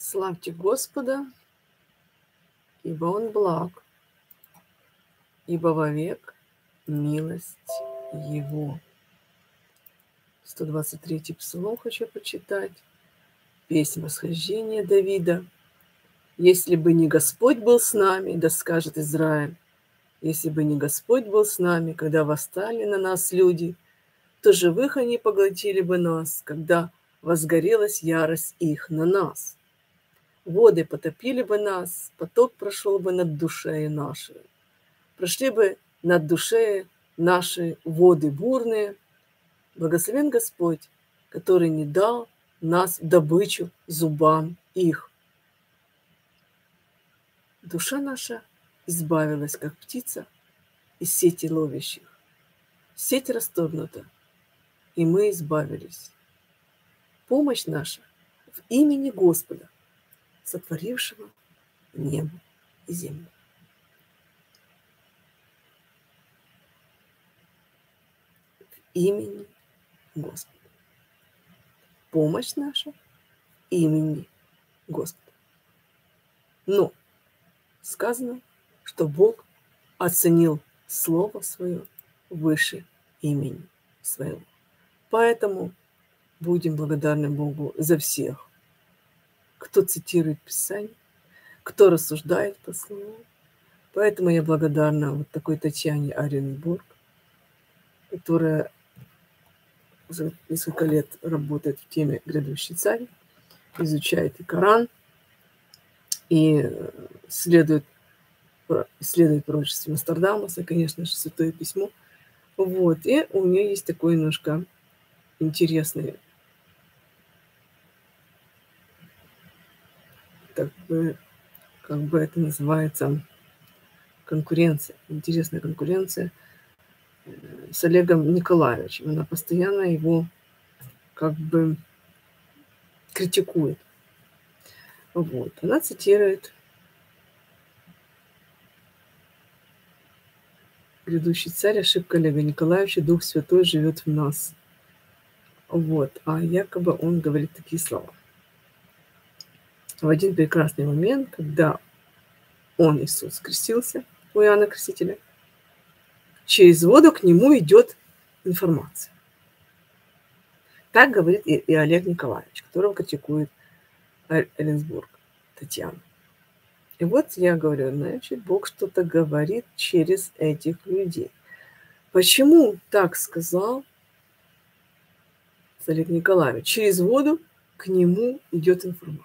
Славьте Господа, ибо Он благ, ибо вовек милость Его. 123-й псалом хочу почитать. Песнь восхождения Давида. «Если бы не Господь был с нами, да скажет Израиль, если бы не Господь был с нами, когда восстали на нас люди, то живых они поглотили бы нас, когда возгорелась ярость их на нас. Воды потопили бы нас, поток прошел бы над душею нашей. Прошли бы над душею наши воды бурные. Благословен Господь, который не дал нас в добычу зубам их. Душа наша избавилась, как птица, из сети ловящих. Сеть расторгнута, и мы избавились. Помощь наша в имени Господа, сотворившего небо и землю». В имени Господа. Помощь наша в имени Господа. Но сказано, что Бог оценил Слово Свое выше имени Своего. Поэтому будем благодарны Богу за всех, кто цитирует Писание, кто рассуждает по Слову. Поэтому я благодарна вот такой Татьяне Оренбург, которая уже несколько лет работает в теме «Грядущий царь», изучает и Коран, и исследует пророчество Нострадамуса, конечно же, Святое Письмо. Вот. И у нее есть такой немножко интересный, как бы это называется, конкуренция, интересная конкуренция с Олегом Николаевичем. Она постоянно его как бы критикует. Вот. Она цитирует «Грядущий царь, ошибка Олега Николаевича, Дух Святой живет в нас». Вот. А якобы он говорит такие слова. В один прекрасный момент, когда он, Иисус, крестился у Иоанна Крестителя, через воду к нему идет информация. Так говорит и Олег Николаевич, которого критикует Оренбург Татьяна. И вот я говорю, значит, Бог что-то говорит через этих людей. Почему так сказал Олег Николаевич? Через воду к нему идет информация.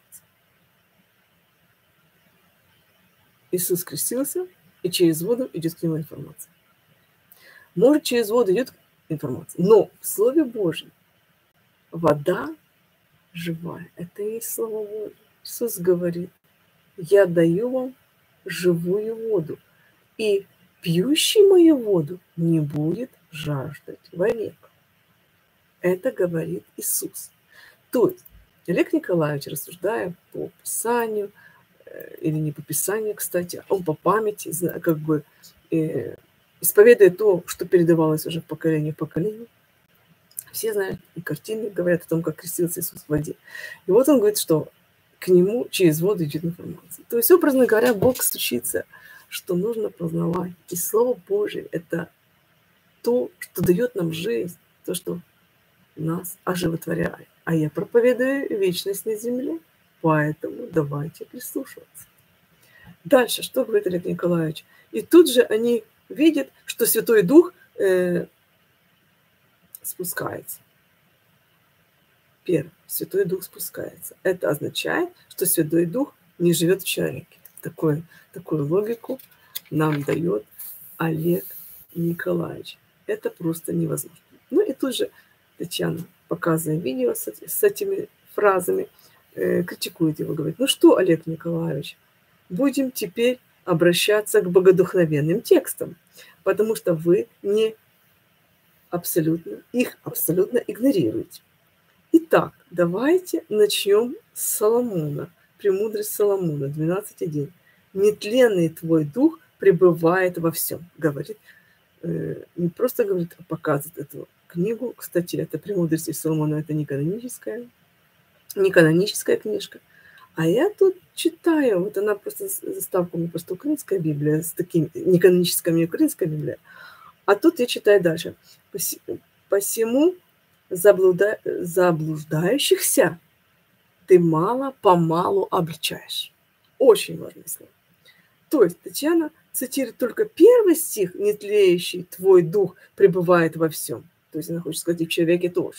Иисус крестился, и через воду идет к нему информация. Может, через воду идет информация, но в Слове Божьем вода живая. Это и есть Слово Божье. Иисус говорит: «Я даю вам живую воду, и пьющий мою воду не будет жаждать вовек». Это говорит Иисус. То есть Олег Николаевич, рассуждая по Писанию, или не по Писанию, кстати, он по памяти, как бы исповедует то, что передавалось уже в поколение в поколение. Все знают, и картины говорят о том, как крестился Иисус в воде. И вот он говорит, что к нему через воду идет информация. То есть, образно говоря, Бог стучится, что нужно познавать. И Слово Божие – это то, что дает нам жизнь, то, что нас оживотворяет. А я проповедую вечность на земле, поэтому давайте прислушиваться. Дальше, что говорит Олег Николаевич? И тут же они видят, что Святой Дух спускается. Первое. Святой Дух спускается. Это означает, что Святой Дух не живет в человеке. Такую логику нам дает Олег Николаевич. Это просто невозможно. Ну и тут же Татьяна, показывая видео с этими фразами, критикует его, говорит: ну что, Олег Николаевич, будем теперь обращаться к богодухновенным текстам, потому что вы их абсолютно игнорируете. Итак, давайте начнем с Соломона, премудрость Соломона 12.1. «Нетленный твой дух пребывает во всем», говорит, не просто говорит, а показывает эту книгу. Кстати, это «Премудрости Соломона», это не каноническая книжка, А я тут читаю, вот она просто заставка у меня просто украинская Библия, с таким, не каноническая, мне украинская Библия. А тут я читаю дальше. Посему заблуждающихся ты мало-помалу обличаешь. Очень важное слово. То есть Татьяна цитирует только первый стих, не тлеющий твой дух пребывает во всем. То есть она хочет сказать и в человеке тоже.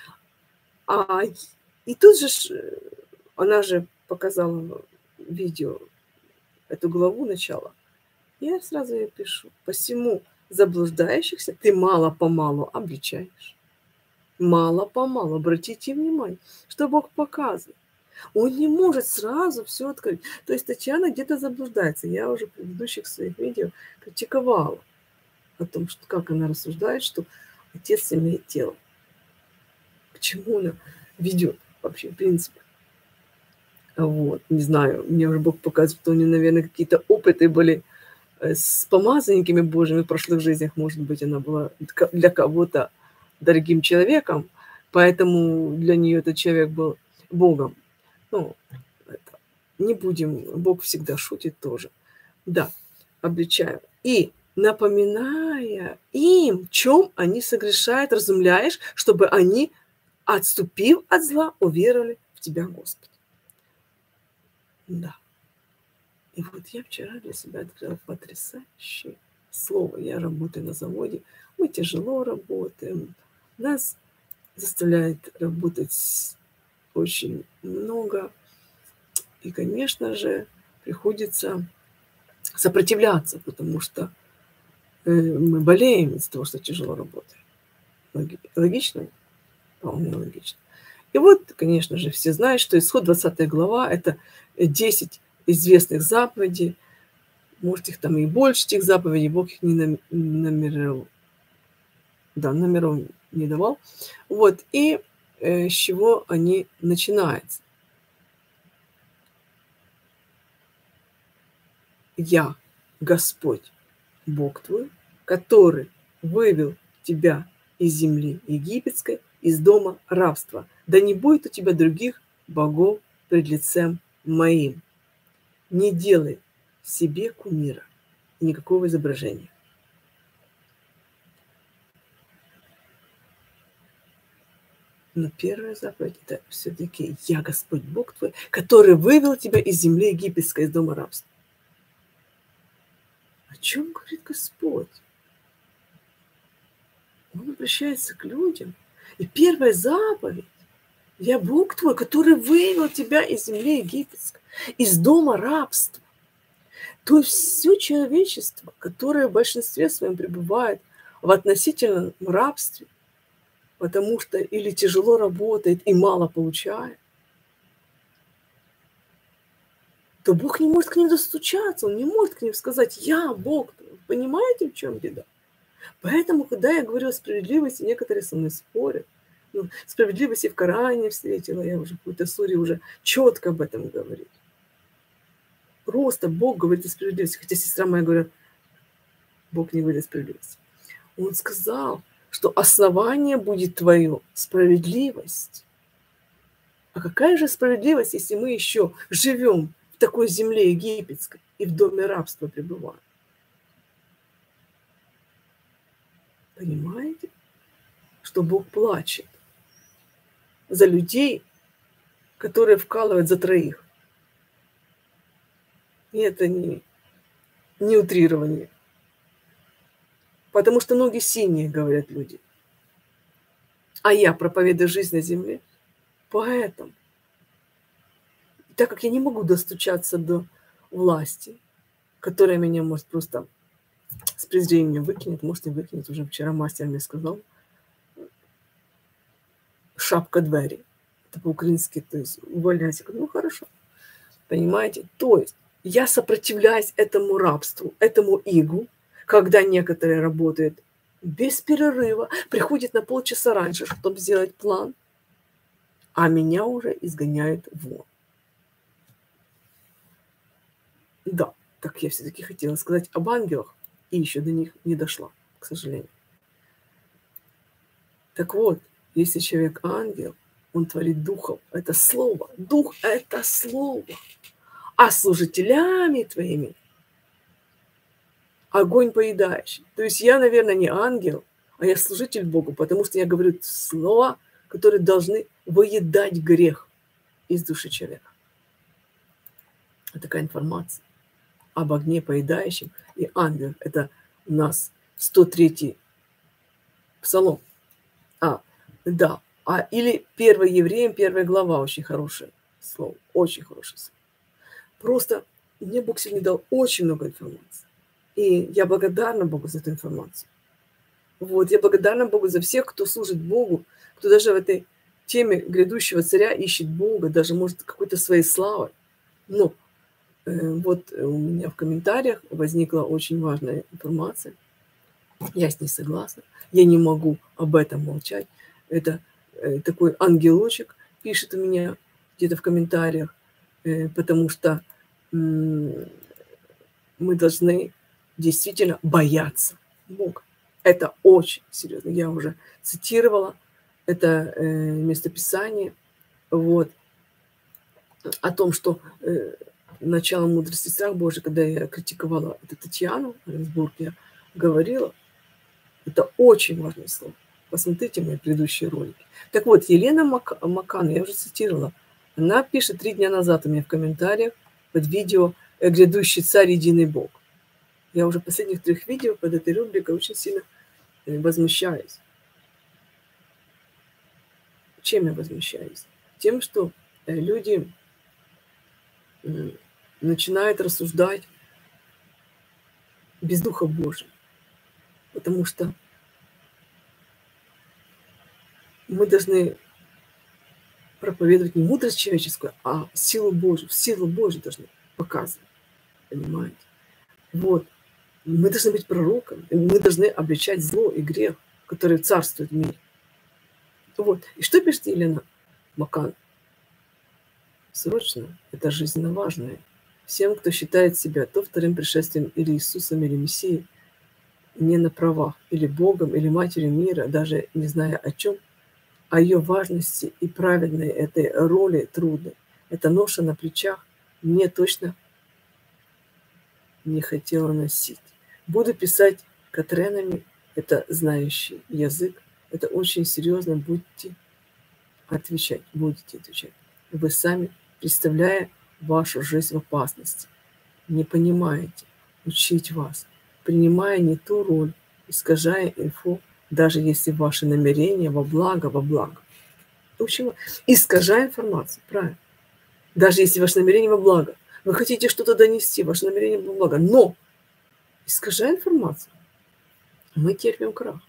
И тут же она же показала видео, эту главу начала. Я сразу ей пишу. Посему заблуждающихся ты мало-помалу обличаешь. Мало-помалу. Обратите внимание, что Бог показывает. Он не может сразу все открыть. То есть Татьяна где-то заблуждается. Я уже в предыдущих своих видео критиковала о том, что, как она рассуждает, что Отец имеет тело. К чему она ведет вообще, в принципе. Вот, не знаю, мне уже Бог показывает, что у нее, наверное, какие-то опыты были с помазанниками Божьими в прошлых жизнях. Может быть, она была для кого-то дорогим человеком, поэтому для нее этот человек был Богом. Ну, это, не будем, Бог всегда шутит тоже. Да, обличаю. И напоминая им, в чем они согрешают, разумляешь, чтобы они, отступив от зла, уверовали в Тебя, Господи. Да. И вот я вчера для себя открыла потрясающее слово. Я работаю на заводе, мы тяжело работаем, нас заставляет работать очень много. И, конечно же, приходится сопротивляться, потому что мы болеем из-за того, что тяжело работаем. Логично? Вполне логично. И вот, конечно же, все знают, что Исход 20 глава – это 10 известных заповедей. Может, их там и больше, этих заповедей, Бог их не номерировал. Да, номеров не давал. Вот, и с чего они начинаются? Я, Господь, Бог твой, который вывел тебя из земли египетской, из дома рабства. Да не будет у тебя других богов пред лицем моим. Не делай себе кумира, никакого изображения. Но первая заповедь – это все-таки «Я Господь Бог твой, который вывел тебя из земли египетской, из дома рабства». О чем говорит Господь? Он обращается к людям. И первая заповедь – «Я Бог твой, который вывел тебя из земли египетской, из дома рабства». То есть все человечество, которое в большинстве своем пребывает в относительном рабстве, потому что или тяжело работает и мало получает, то Бог не может к ним достучаться, Он не может к ним сказать «Я Бог». Понимаете, в чем беда? Поэтому, когда я говорю о справедливости, некоторые со мной спорят. Ну, справедливости в Коране встретила, я уже в какой-то суре уже четко об этом говорю. Просто Бог говорит о справедливости. Хотя сестра моя говорит, Бог не говорит о справедливости. Он сказал, что основание будет твое – справедливость. А какая же справедливость, если мы еще живем в такой земле египетской и в доме рабства пребываем? Понимаете, что Бог плачет за людей, которые вкалывают за троих. И это не утрирование. Потому что ноги синие, говорят люди. А я проповедую жизнь на земле. Поэтому, так как я не могу достучаться до власти, которая меня может просто с презрением выкинет, может и выкинет. Уже вчера мастер мне сказал. Шапка двери. Это по-украински, то есть увольняйся. Ну, хорошо. Понимаете? То есть я сопротивляюсь этому рабству, этому игу, когда некоторые работают без перерыва, приходят на полчаса раньше, чтобы сделать план, а меня уже изгоняют вон. Да, так я все-таки хотела сказать об ангелах, и еще до них не дошла, к сожалению. Так вот, если человек ангел, Он творит духом. Это слово. Дух – это слово. А служителями твоими огонь поедающий. То есть я, наверное, не ангел, а я служитель Богу, потому что я говорю слова, которые должны выедать грех из души человека. Вот такая информация об огне поедающем и ангелах. Это у нас 103-й Псалом. Да. Или 1 Евреям, 1 глава, очень хорошее слово. Очень хорошее слово. Просто мне Бог сегодня дал очень много информации. И я благодарна Богу за эту информацию. Вот, я благодарна Богу за всех, кто служит Богу, кто даже в этой теме грядущего царя ищет Бога, даже может какой-то своей славой. Но вот у меня в комментариях возникла очень важная информация. Я с ней согласна. Я не могу об этом молчать. Это такой ангелочек пишет у меня где-то в комментариях, потому что мы должны действительно бояться Бога. Это очень серьезно. Я уже цитировала это местописание вот, о том, что начало мудрости страх Божий, когда я критиковала эту Татьяну Оренбург, я говорила, это очень важное слово. Посмотрите мои предыдущие ролики. Так вот, Елена Макан, я уже цитировала, она пишет 3 дня назад у меня в комментариях под видео «Грядущий царь, единый Бог». Я уже в последних 3 видео под этой рубрикой очень сильно возмущаюсь. Чем я возмущаюсь? Тем, что люди начинают рассуждать без Духа Божьего. Потому что мы должны проповедовать не мудрость человеческую, а силу Божию. Силу Божию должны показывать. Понимаете? Вот. Мы должны быть пророками. Мы должны обличать зло и грех, который царствует в мире. Вот. И что пишет Елена Макан? Срочно. Это жизненно важное. Всем, кто считает себя то вторым пришествием или Иисусом, или Мессией, не на правах, или Богом, или Матерью мира, даже не зная о чем, о ее важности и праведной этой роли трудной. Эта ноша на плечах мне точно не хотела носить. Буду писать катренами, это знающий язык. Это очень серьезно, будете отвечать. Вы сами, представляя вашу жизнь в опасности, не понимаете, учить вас, принимая не ту роль, искажая инфу, даже если ваши намерения во благо. Почему? Искажая информацию, правильно. Даже если ваше намерение во благо. Вы хотите что-то донести, ваше намерение во благо. Но, искажая информацию, мы терпим крах.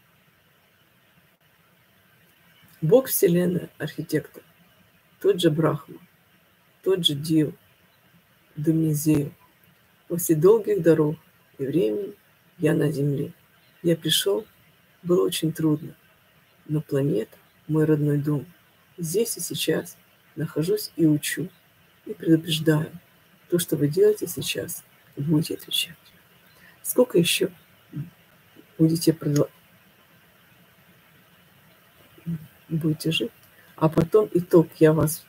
Бог Вселенной, архитектор, тот же Брахма, тот же Див, Думнезею. После долгих дорог и времени я на земле. Я пришел, было очень трудно, но планета – мой родной дом. Здесь и сейчас нахожусь и учу, и предупреждаю. То, что вы делаете сейчас, будете отвечать. Сколько еще будете жить? А потом итог я вас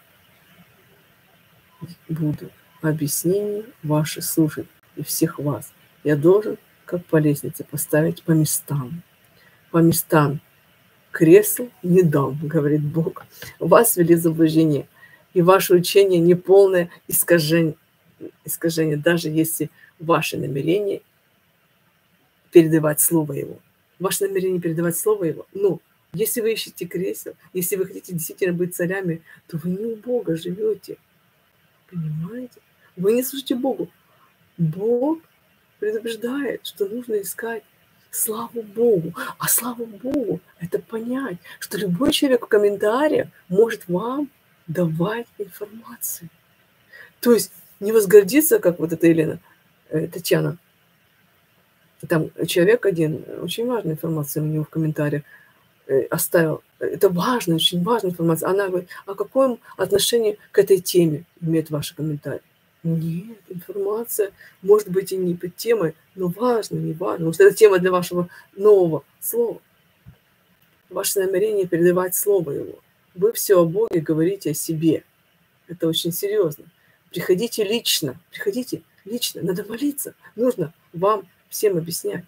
буду. Объяснение ваши слушать и всех вас. Я должен, как по лестнице, поставить по местам. По местам кресел не дам, говорит Бог. Вас ввели в заблуждение, и ваше учение неполное искажение, даже если ваше намерение передавать Слово Его. Ваше намерение передавать Слово Его, ну, если вы ищете кресел, если вы хотите действительно быть царями, то вы не у Бога живете. Понимаете? Вы не служите Богу. Бог предупреждает, что нужно искать славу Богу. А славу Богу – это понять, что любой человек в комментариях может вам давать информацию. То есть не возгордиться, как вот эта Елена, Татьяна. Там человек один, очень важная информация у него в комментариях оставил. Это важная, очень важная информация. Она говорит, о каком отношении к этой теме имеют ваши комментарии? Нет, информация может быть и не под темой, но важно, не важно. Потому что это тема для вашего нового слова. Ваше намерение передавать слово его. Вы все о Боге говорите о себе. Это очень серьезно. Приходите лично, надо молиться. Нужно вам всем объяснять.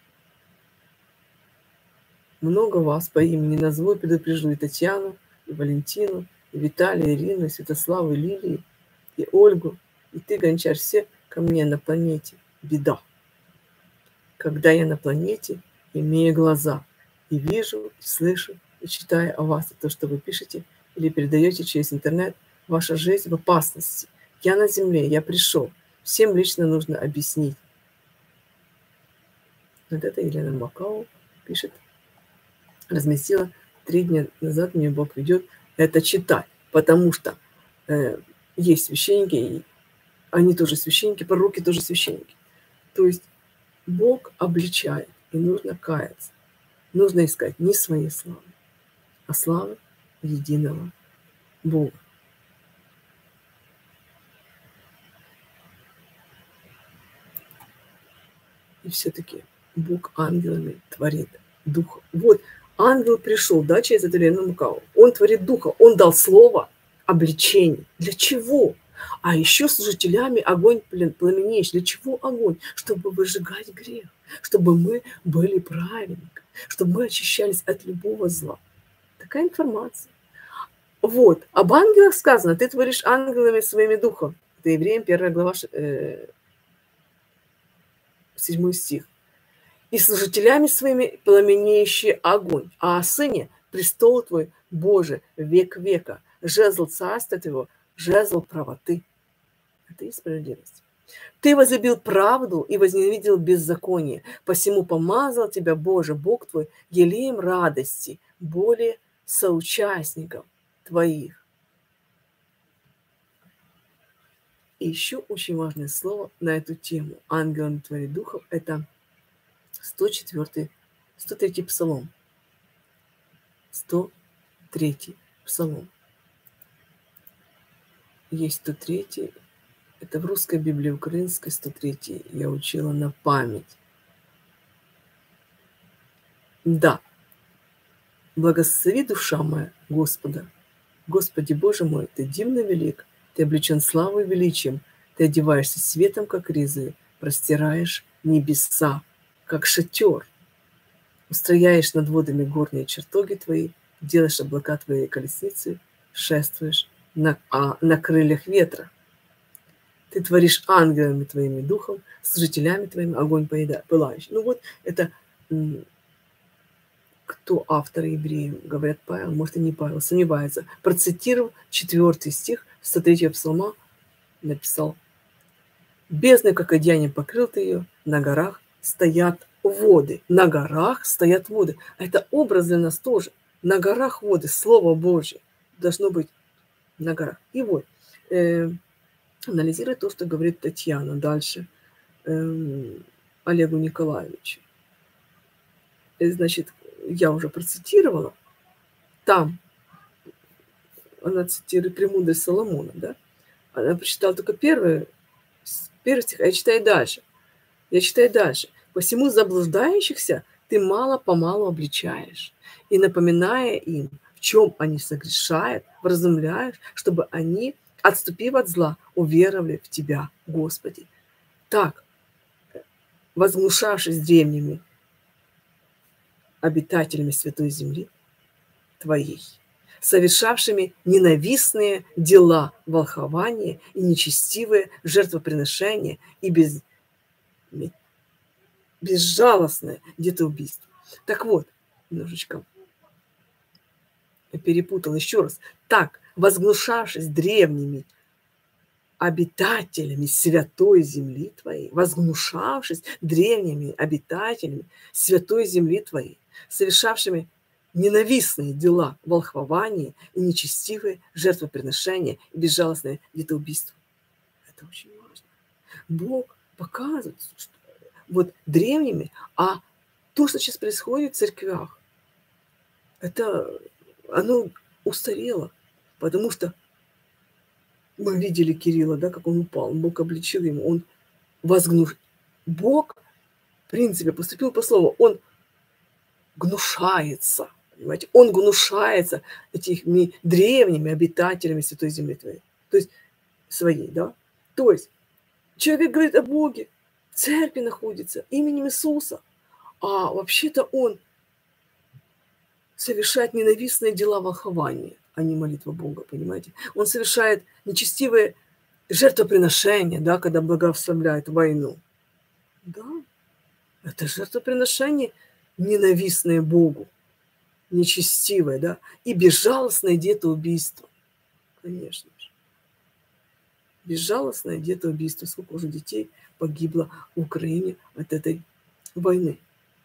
Много вас по имени назову и предупрежу и Татьяну, и Валентину, и Виталия, и Ирину, и Святославу, и Лилию, и Ольгу, и ты, Гончар, все ко мне на планете. Беда. Когда я на планете, имея глаза, и вижу, и слышу, и читаю о вас, и то, что вы пишете или передаете через интернет, ваша жизнь в опасности. Я на земле, я пришел. Всем лично нужно объяснить. Вот это Елена Макау пишет. Разместила 3 дня назад, мне Бог ведет это читать, потому что есть священники, и они тоже священники, пророки тоже священники. То есть Бог обличает, и нужно каяться. Нужно искать не своей славы, а славы единого Бога. И все-таки Бог ангелами творит духа. Вот ангел пришел, да, через эту Елену Макау. Он творит духа, он дал слово обличение. Для чего? А еще служителями огонь пламенеющий. Для чего огонь? Чтобы выжигать грех, чтобы мы были праведниками, чтобы мы очищались от любого зла. Такая информация. Вот. Об ангелах сказано, ты творишь ангелами своими духом. Это Евреям 1 глава, 7 стих. И служителями своими пламенеющий огонь. А о сыне престол твой, Боже, век века. Жезл царства твоего, жезл правоты. Это и справедливость. Ты возлюбил правду и возненавидел беззаконие. Посему помазал тебя, Боже, Бог твой, елеем радости, более соучастников твоих. И еще очень важное слово на эту тему ангелами творит духов – это 103 псалом. 103 псалом. Есть 103, это в русской Библии, украинской 103 я учила на память. Да. Благослови душа моя Господа. Господи Боже мой, Ты дивно велик, Ты облечен славой и величием, Ты одеваешься светом, как ризы, простираешь небеса, как шатер, устрояешь над водами горные чертоги Твои, делаешь облака Твоей колесницы, шествуешь на крыльях ветра. Ты творишь ангелами Твоими духом, служителями Твоими огонь пылающий. Ну вот это кто автор Евреям, говорят Павел, может и не Павел, сомневается. Процитировал 4 стих 103 псалма, написал: «Бездной, как одеянием покрыл ты ее, на горах стоят воды». На горах стоят воды. Это образ для нас тоже. На горах воды, Слово Божье должно быть на горах. И вот, анализируя то, что говорит Татьяна дальше Олегу Николаевичу. Значит, я уже процитировала. Там она цитирует «Премудрость Соломона», да? Она прочитала только первый стих, а я читаю дальше. «Посему заблуждающихся ты мало-помалу обличаешь, и, напоминая им, в чем они согрешают, вразумляешь, чтобы они, отступив от зла, уверовали в Тебя, Господи. Так, возглушавшись древними обитателями святой земли Твоей, совершавшими ненавистные дела волхования и нечестивые жертвоприношения и безжалостное детоубийство». Так вот, немножечко я перепутала еще раз. Так, возглушавшись древними обитателями святой земли Твоей, возгнушавшись древними обитателями святой земли Твоей, совершавшими ненавистные дела волхвования и нечестивые жертвоприношения и безжалостное детоубийство. Это очень важно. Бог показывает, что вот древними, а то, что сейчас происходит в церквях, это оно устарело, потому что мы видели Кирилла, да, как он упал, Бог обличил ему, он возгнушил. Бог, в принципе, поступил по слову, он гнушается. Понимаете? Он гнушается этими древними обитателями Святой Земли твоей. То есть своей, да? То есть человек говорит о Боге, в церкви находится, именем Иисуса, а вообще-то он совершает ненавистные дела волхования, а не молитва Бога, понимаете? Он совершает нечестивые жертвоприношения, да, когда благословляет войну. Да, это жертвоприношение ненавистное Богу, нечестивое, да, и безжалостное детоубийство, конечно же. Безжалостное детоубийство. Сколько уже детей погибло в Украине от этой войны.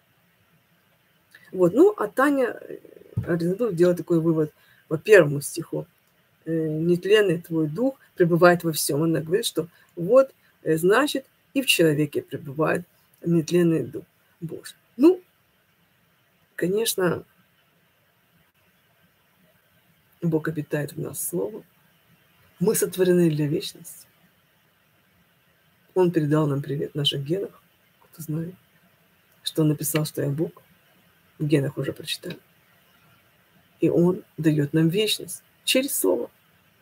Вот, ну, а Таня Оренбург делает такой вывод по первому стиху. Нетленный твой дух пребывает во всем. Она говорит, что вот, значит, и в человеке пребывает нетленный дух Божий. Ну, конечно, Бог обитает в нас Словом. Мы сотворены для вечности. Он передал нам привет в наших генах. Кто знает, что он написал, что я Бог. В генах уже прочитали. И он дает нам вечность через Слово.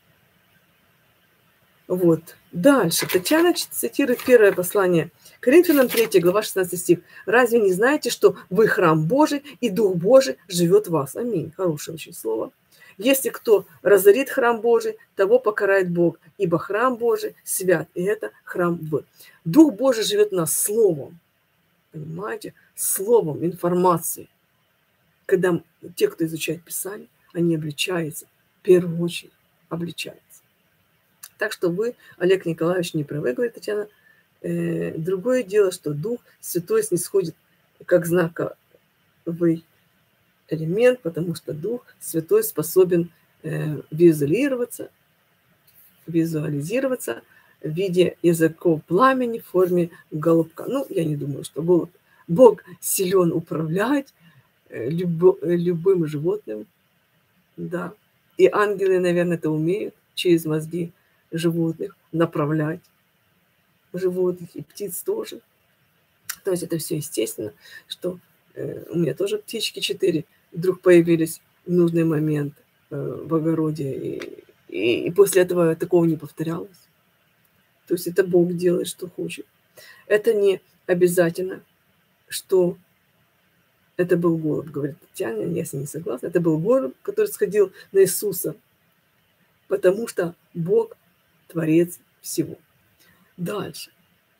Вот. Дальше. Татьяна цитирует первое послание Коринфянам 3, глава 16 стих. «Разве не знаете, что вы храм Божий, и Дух Божий живет в вас?» Аминь. Хорошее очень слово. «Если кто разорит храм Божий, того покарает Бог, ибо храм Божий свят, и это храм вы». Дух Божий живет в нас словом. Понимаете? Словом, информацией. Когда те, кто изучает Писание, они обличаются, в первую очередь обличаются. Так что вы, Олег Николаевич, не правы, говорит Татьяна. Другое дело, что Дух Святой снисходит как знаковый элемент, потому что Дух Святой способен визуализироваться в виде языков пламени в форме голубка. Ну, я не думаю, что Бог силен управлять любым животным, да. И ангелы, наверное, это умеют через мозги животных направлять животных, и птиц тоже. То есть это все естественно, что у меня тоже птички 4 вдруг появились в нужный момент в огороде, и после этого такого не повторялось. То есть это Бог делает, что хочет. Это не обязательно, что это был голубь, говорит Татьяна, я с ней не согласна. Это был голубь, который сходил на Иисуса, потому что Бог – Творец всего. Дальше.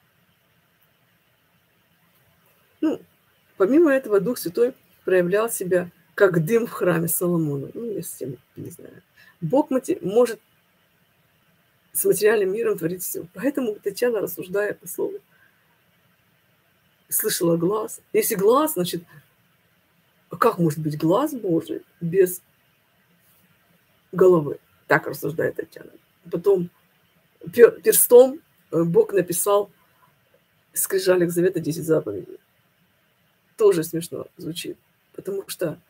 Ну, помимо этого, Дух Святой проявлял себя как дым в храме Соломона. Ну, я совсем не знаю. Бог может с материальным миром творить все. Поэтому Татьяна, рассуждая по слову, слышала глаз. Если глаз, значит, как может быть глаз Божий без головы? Так рассуждает Татьяна. Потом перстом Бог написал в скрижалях Завета 10 заповедей. Тоже смешно звучит. Потому что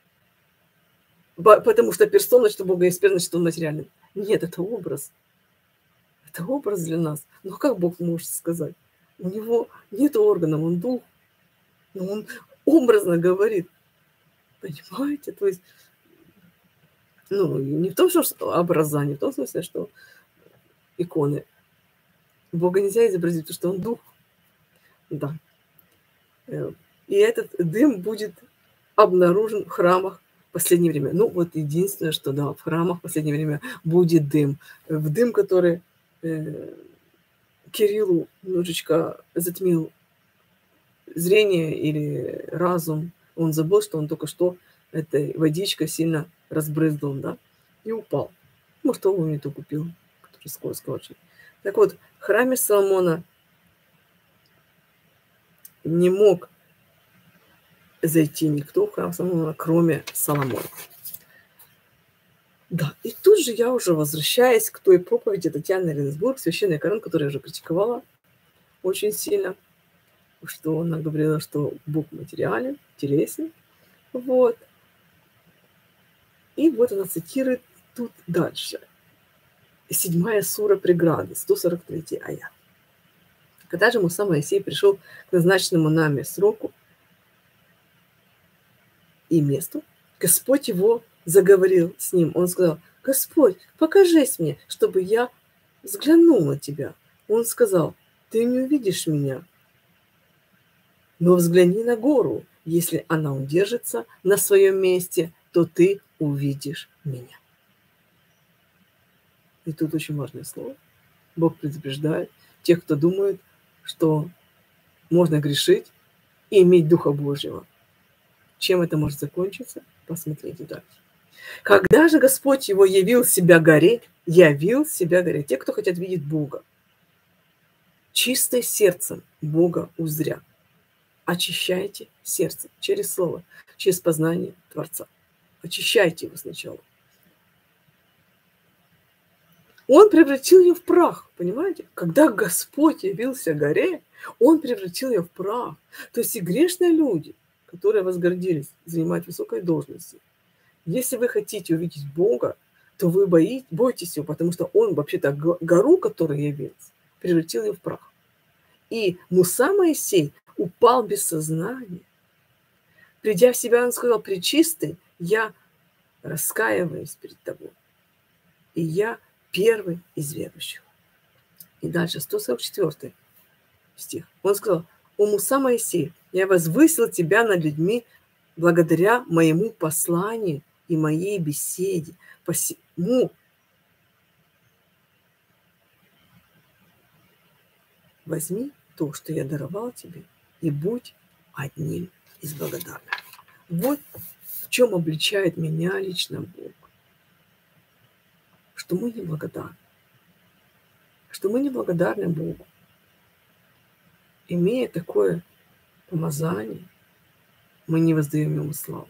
перстом, значит, у Бога есть перст, значит, он материальный. Нет, это образ. Это образ для нас. Но как Бог может сказать? У него нет органов, он дух. Но он образно говорит. Понимаете? То есть, ну, не в том, что образа, не в том смысле, что иконы. Бога нельзя изобразить, потому что он дух. Да. И этот дым будет обнаружен в храмах в последнее время. Ну, вот единственное, что да, в храмах в последнее время будет дым. В дым, который Кириллу немножечко затмил зрение или разум. Он забыл, что он только что этой водичкой сильно разбрызгал, да, и упал. Может, его не то купил, который скользко очень. Так вот, в храме Соломона не мог зайти никто в храм Соломона, кроме Соломона. Да, и тут же я уже возвращаюсь к той проповеди Татьяны Оренбург, священный Коран, которую я уже критиковала очень сильно, что она говорила, что Бог материален, телесен. Вот. И вот она цитирует тут дальше. 7 сура преграды, 143 аят. Когда же Муса Моисей пришел к назначенному нами сроку и месту, Господь его заговорил с ним. Он сказал: Господь, покажись мне, чтобы я взглянул на тебя. Он сказал: ты не увидишь меня, но взгляни на гору. Если она удержится на своем месте, то ты увидишь меня. И тут очень важное слово. Бог предупреждает тех, кто думает, что можно грешить и иметь Духа Божьего. Чем это может закончиться? Посмотрите дальше. Когда же Господь его явил себя горе, те, кто хотят видеть Бога, чистое сердцем Бога узря. Очищайте сердце через слово, через познание Творца. Очищайте его сначала. Он превратил ее в прах, понимаете? Когда Господь явился горе, Он превратил ее в прах. То есть и грешные люди, которые возгордились занимать высокой должности, если вы хотите увидеть Бога, то вы боитесь его, потому что Он вообще-то гору, которая явился, превратил ее в прах. И Муса Моисей упал без сознания. Придя в себя, он сказал: пречистый, я раскаиваюсь перед тобой. И я первый из верующих. И дальше 144 стих. Он сказал: о Муса Моисей, я возвысил тебя над людьми благодаря моему посланию и моей беседе. Посему возьми то, что я даровал тебе, и будь одним из благодарных. Вот в чем обличает меня лично Бог. Что мы не благодарны. Что мы не благодарны Богу. Имея такое помазание, мы не воздаем Ему славу.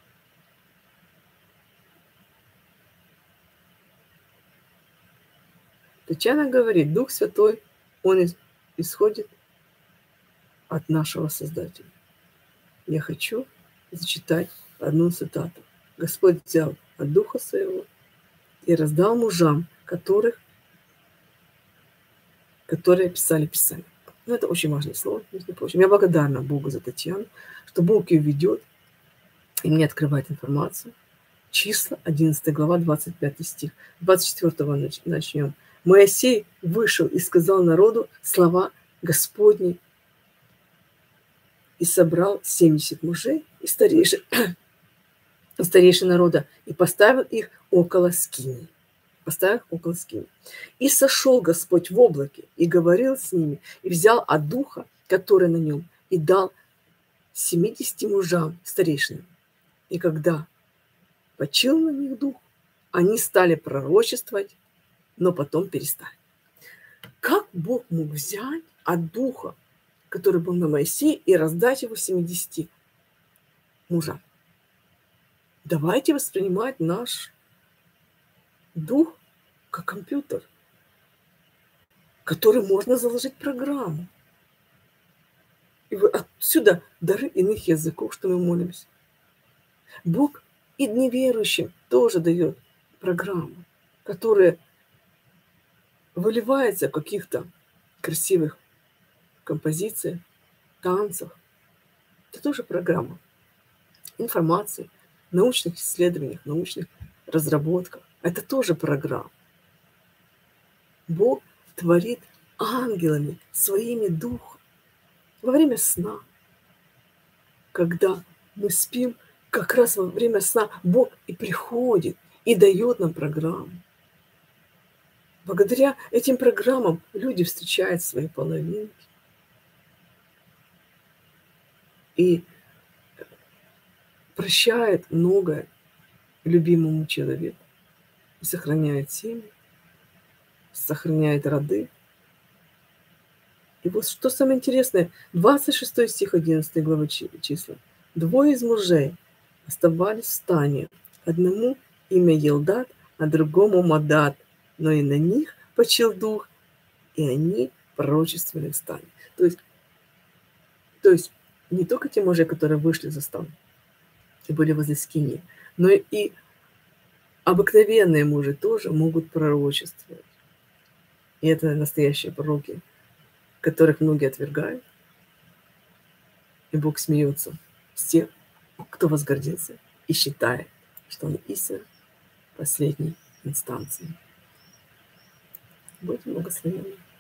Татьяна говорит: Дух Святой, Он исходит от нашего Создателя. Я хочу зачитать одну цитату. Господь взял от Духа Своего и раздал мужам, которые писали Писание. Ну, это очень важное слово, между прочим. Я благодарна Богу за Татьяну, что Бог ее ведет и мне открывает информацию. Числа, 11 глава, 25 стих. 24 начнем. Моисей вышел и сказал народу слова Господни, и собрал 70 мужей и старейшин народа, и поставил их около скинии. И сошел Господь в облаке, и говорил с ними, и взял от духа, который на нем, и дал 70 мужам старейшинам. И когда почил на них дух, они стали пророчествовать, но потом перестали. Как Бог мог взять от духа, который был на Моисее, и раздать его 70 мужам? Давайте воспринимать наш дух как компьютер, который можно заложить программу. И отсюда дары иных языков, что мы молимся. Бог и неверующим тоже дает программу, которая выливается в каких-то красивых композициях, танцах. Это тоже программа. Информации, научных исследованиях, научных разработках. Это тоже программа. Бог творит ангелами своими духом во время сна. Когда мы спим, как раз во время сна Бог и приходит, и дает нам программу. Благодаря этим программам люди встречают свои половинки. И прощает многое любимому человеку. И сохраняет семьи, сохраняет роды. И вот что самое интересное, 26 стих 11 главы числа. Двое из мужей оставались в стане. Одному имя Елдад, а другому Мадат. Но и на них почил дух, и они пророчествовали в стане. То есть не только те мужи, которые вышли за стан и были возле скинии, но и обыкновенные мужи тоже могут пророчествовать. И это настоящие пророки, которых многие отвергают. И Бог смеется с тех, кто возгордился и считает, что он истина последней инстанции. Будьте благословенны.